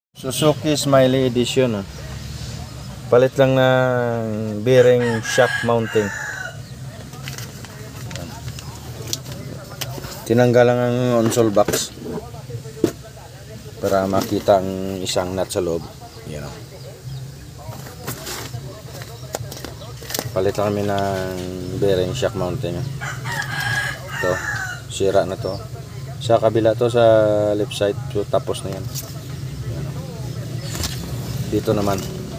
Suzuki Smiley Edition. Palit lang ng bearing shock mounting. Tinanggal lang ang console box para makita ang isang nut sa loob. Yan. Palit lang kami ng bearing shock mounting. Ito, sira na to. Sa kabila to, sa left side, so tapos na yan. Dito naman.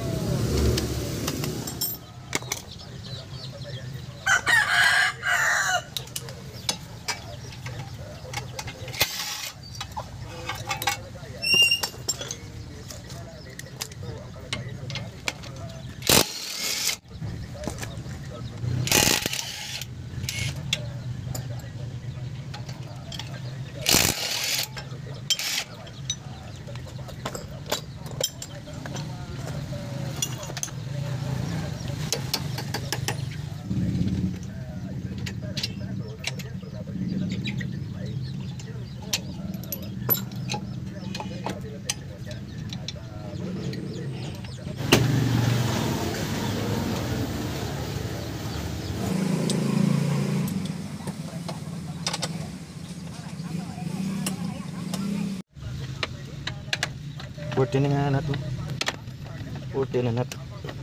Purti na nga nato. Purti na nato.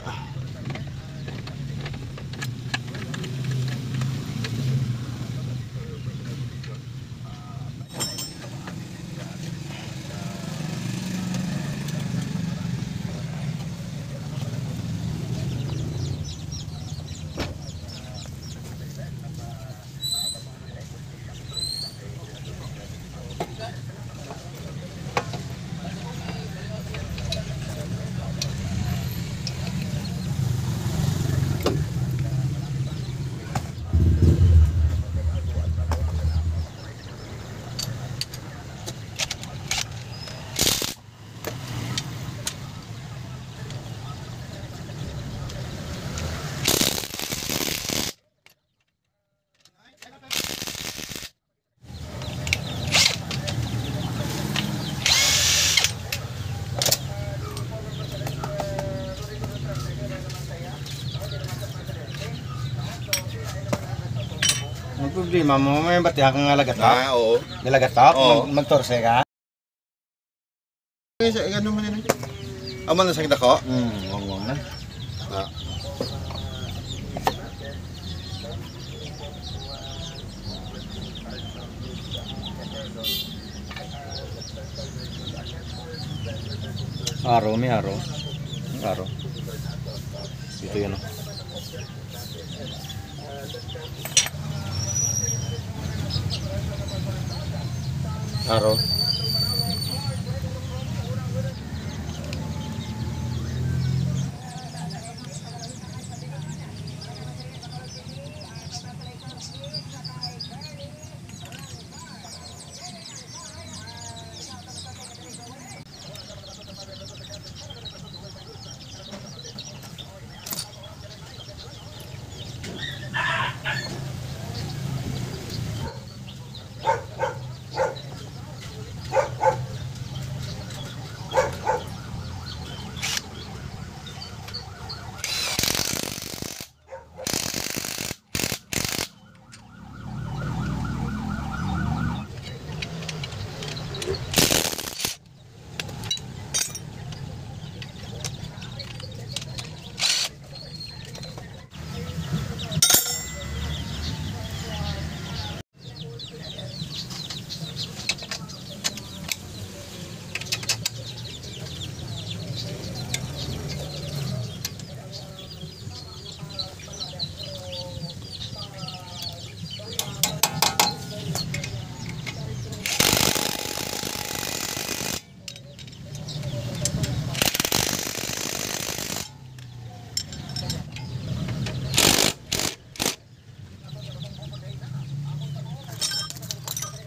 Ang problema mo, may batihan kang nalagatak? Oo. Nalagatak? Oo. Magtorse ka? Ano man yun? Aman na sakit ako? Huwag na. Ah. Araw, may araw. Araw. Dito yun. Araw.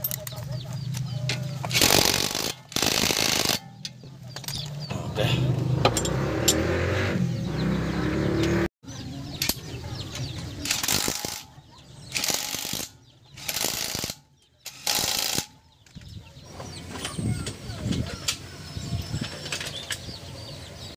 Okay.